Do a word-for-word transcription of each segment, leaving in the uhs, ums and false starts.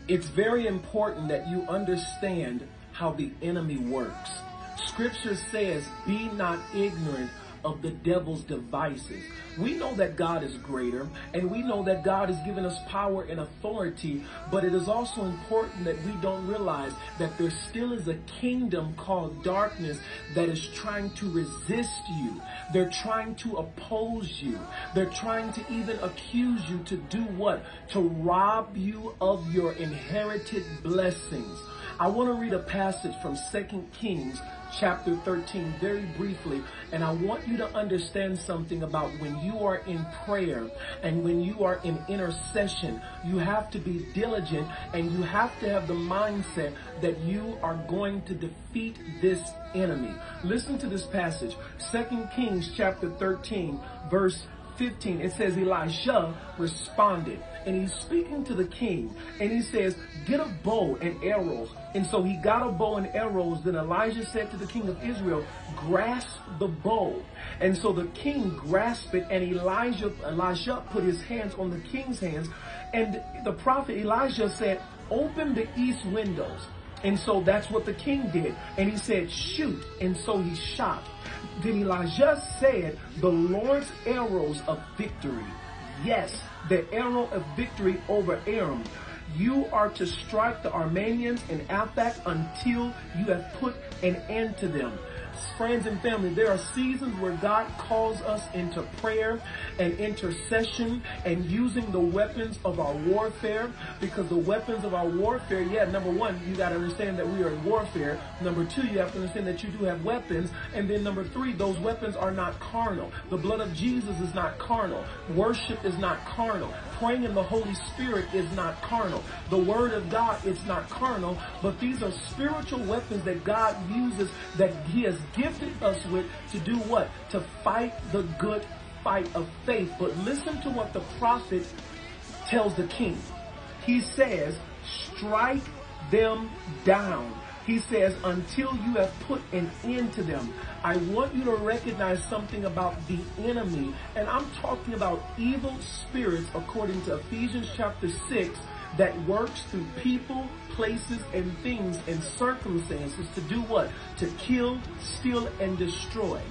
It's very important that you understand how the enemy works. Scripture says, be not ignorant of the devil's devices. We know that God is greater, and we know that God has given us power and authority, but it is also important that we don't realize that there still is a kingdom called darkness that is trying to resist you. They're trying to oppose you. They're trying to even accuse you to do what? To rob you of your inherited blessings. I want to read a passage from Second Kings chapter thirteen very briefly, and I want you to understand something about when you are in prayer and when you are in intercession. You have to be diligent, and you have to have the mindset that you are going to defeat this enemy. Listen to this passage, Second Kings chapter thirteen verse fifteen. It says, Elijah responded, and he's speaking to the king, and he says, get a bow and arrows. And so he got a bow and arrows. Then Elijah said to the king of Israel, grasp the bow. And so the king grasped it, and Elijah, Elijah put his hands on the king's hands. And the prophet Elijah said, open the east windows. And so that's what the king did. And he said, shoot. And so he shot. Then Elijah said, the Lord's arrows of victory. Yes, the arrow of victory over Aram. You are to strike the Armenians in Aphek until you have put an end to them. Friends and family, there are seasons where God calls us into prayer and intercession and using the weapons of our warfare, because the weapons of our warfare, yeah, number one, you got to understand that we are in warfare. Number two, you have to understand that you do have weapons. And then number three, those weapons are not carnal. The blood of Jesus is not carnal. Worship is not carnal. Praying in the Holy Spirit is not carnal. The Word of God is not carnal, but these are spiritual weapons that God uses, that He has given us with to do what? To fight the good fight of faith. But listen to what the prophet tells the king. He says, strike them down. He says, until you have put an end to them. I want you to recognize something about the enemy, and I'm talking about evil spirits according to Ephesians chapter six, that works through people, places, and things and circumstances to do what? To kill, steal, and destroy.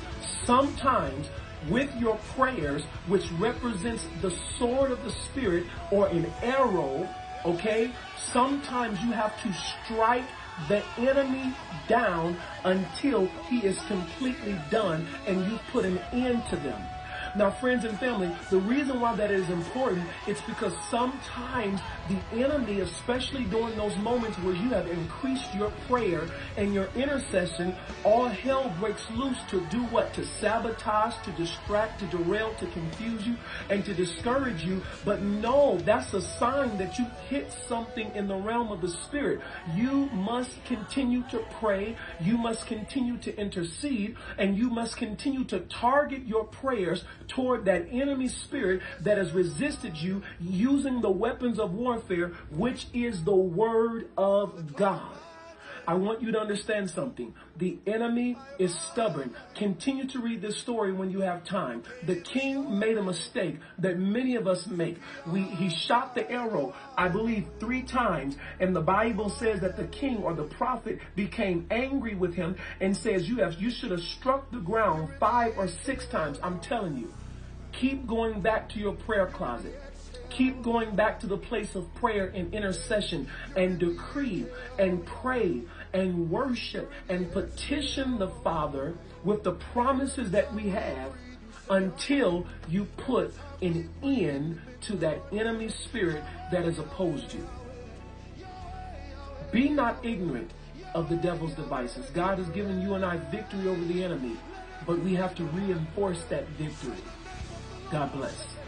Sometimes with your prayers, which represents the sword of the Spirit or an arrow, okay, sometimes you have to strike the enemy down until he is completely done and you put an end to them. Now, friends and family, the reason why that is important is because sometimes the enemy, especially during those moments where you have increased your prayer and your intercession, all hell breaks loose to do what? To sabotage, to distract, to derail, to confuse you, and to discourage you. But no, that's a sign that you hit something in the realm of the Spirit. You must continue to pray, you must continue to intercede, and you must continue to target your prayers toward that enemy spirit that has resisted you, using the weapons of warfare, which is the Word of God. I want you to understand something. The enemy is stubborn. Continue to read this story when you have time. The king made a mistake that many of us make. We, he shot the arrow, I believe, three times. And the Bible says that the king or the prophet became angry with him and says, you have, you should have struck the ground five or six times. I'm telling you, keep going back to your prayer closet. Keep going back to the place of prayer and intercession and decree and pray and worship and petition the Father with the promises that we have until you put an end to that enemy spirit that has opposed you. Be not ignorant of the devil's devices. God has given you and I victory over the enemy, but we have to reinforce that victory. God bless.